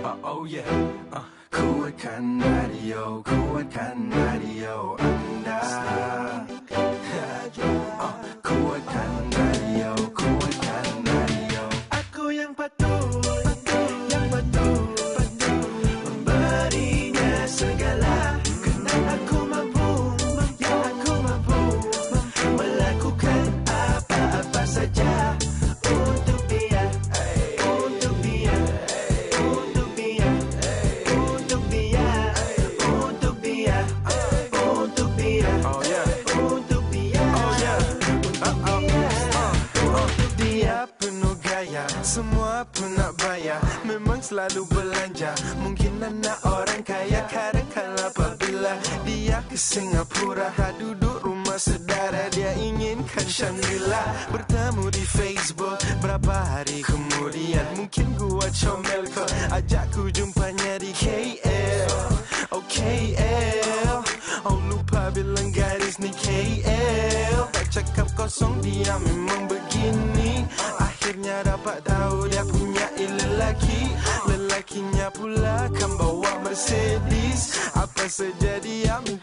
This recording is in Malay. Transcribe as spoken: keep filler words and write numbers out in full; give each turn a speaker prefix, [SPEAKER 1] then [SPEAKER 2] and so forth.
[SPEAKER 1] apa, oh yeah. uh, Kuatkan radio, kuatkan radio anda. uh, Kuatkan radio, kuatkan radio. Aku yang patuh, yang patuh, memberinya segala. Kerana aku mampu, ya aku mampu melakukan apa-apa saja untuk dia, untuk dia, untuk dia, untuk dia, untuk dia, untuk dia, oh yeah, untuk dia, oh yeah, untuk dia, untuk dia. Penuh gaya, semua pun nak bayar, memang selalu belanja. Mungkin anak orang kaya, kadang-kadang apabila dia ke Singapura, duduk rumah saudara, dia inginkan Shangri-La. Bertemu di Facebook, berapa hari kemudian mungkin gua comel kau, ajak ku jumpanya di K L. Oh K L, oh lupa bilang gadis ni K L. Tak cakap kosong, dia memang begini. Akhirnya dapat tahu dia punya lelaki. Lelakinya pula kan bawa Mercedes. Apa saja dia minta